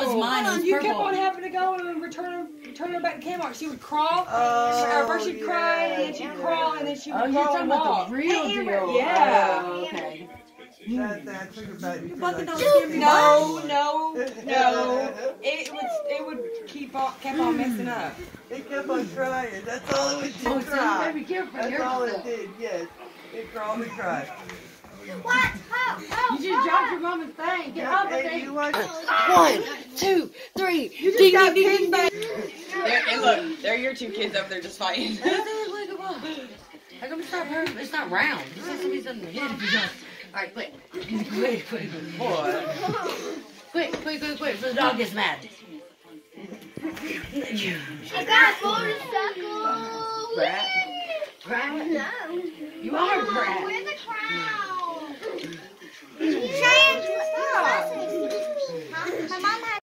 was mine. It was You purple. kept on having to go and return her back to Kmart. She would crawl. First she'd cry, and then she'd crawl, and then she would crawl. You're talking and walk. about the real deal. Yeah. Oh, okay. That's about you. No. It would kept on messing up. It kept on crying. That's all it would do. Oh, so be careful. That's all it did. Yes. It crawled and cried. What? You just dropped your mama's thing. Get off the thing. 1, 2, 3. You just got kids back. And look, there are your 2 kids up there just fighting. How come it's not round? It's not round. This is somebody's on the head. All right, quick. Quick. Quick. So the dog gets mad. I got a motorcycle. Brat? No. You are a brat. Where's the crown? My mom